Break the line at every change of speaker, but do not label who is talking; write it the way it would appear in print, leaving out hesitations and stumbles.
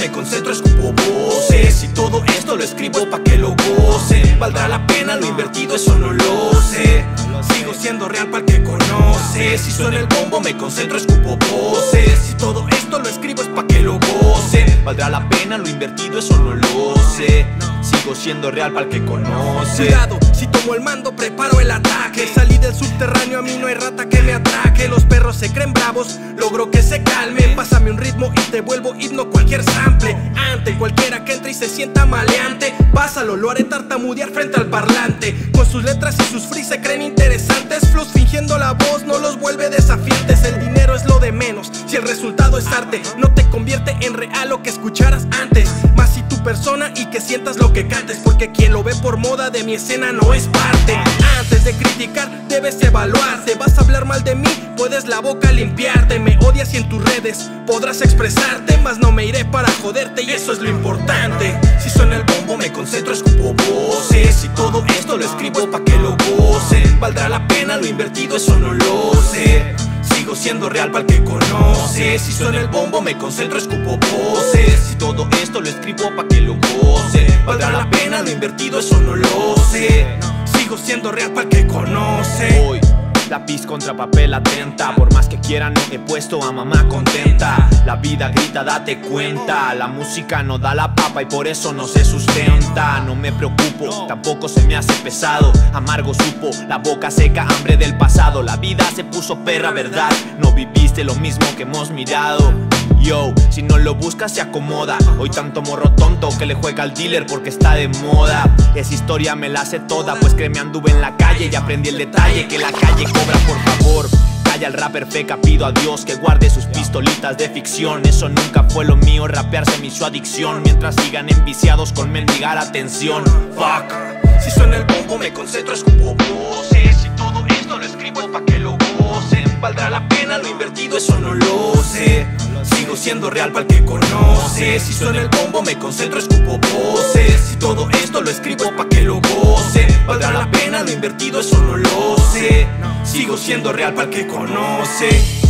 me concentro, escupo voces. Y todo esto lo escribo es pa' que lo goce. ¿Valdrá la pena lo invertido? Eso no lo sé. Sigo siendo real para el que conoce. Si suena el bombo me concentro, escupo voces. Si todo esto lo escribo es pa' que lo goce. ¿Valdrá la pena lo invertido? Eso no lo sé. Sigo siendo real para el que conoce.
Cuidado, si tomo el mando preparo el ataque. Salí del subterráneo, a mí no hay rata que me atraque. Los perros se creen bravos, logro que se calmen. Pásame un ritmo y te vuelvo himno cualquier sample. Ante cualquiera que entre y se sienta maleante, pásalo, lo haré tartamudear frente al parlante. Con sus letras y sus free se creen interesantes. Flows fingiendo la voz no los vuelve desafiantes. El dinero es lo de menos, si el resultado es arte. No te convierte en real lo que escucharas antes. Más si tu persona y que sientas lo que cantes. Porque quien lo ve por moda de mi escena no es parte. Antes de criticar debes evaluarte. Vas a hablar mal de mí, puedes la boca limpiarte. Me odias y en tus redes podrás expresarte, mas no me iré para joderte y eso es lo importante.
Si suena el bombo me concentro, escupo voces. Y todo esto lo escribo pa' que lo goce. ¿Valdrá la pena lo invertido? Eso no lo sé. Sigo siendo real para el que conoce. Si suena el bombo me concentro, escupo voces. Y todo esto lo escribo pa' que lo goce. ¿Valdrá la pena lo invertido? Eso no lo sé. Sigo siendo real para el que conoce.
Hoy lápiz contra papel atenta. Por más que quiera no he puesto a mamá contenta. La vida grita, date cuenta. La música no da la papa y por eso no se sustenta. No me preocupo, tampoco se me hace pesado. Amargo supo, la boca seca, hambre del pasado. La vida se puso perra, ¿verdad? No viviste lo mismo que hemos mirado. Yo, si no lo buscas se acomoda. Hoy tanto morro tonto que le juega al dealer porque está de moda. Esa historia me la sé toda, pues créeme anduve en la calle y aprendí el detalle que la calle cobra, por favor. Calla el rapper feca, pido a Dios que guarde sus pistolitas de ficción. Eso nunca fue lo mío, rapear se me hizo adicción. Mientras sigan enviciados con mendigar atención. Fuck.
Si suena el bombo me concentro, escupo voces. Y todo esto lo escribo es pa' que lo gocen. ¿Valdrá la pena lo invertido? Eso no lo sé. Sigo siendo real para el que conoce. Si suena el bombo me concentro, escupo voces. Y todo esto lo escribo pa' que lo goce. ¿Valdrá la pena lo invertido? Eso no lo sé. Sigo siendo real para el que conoce.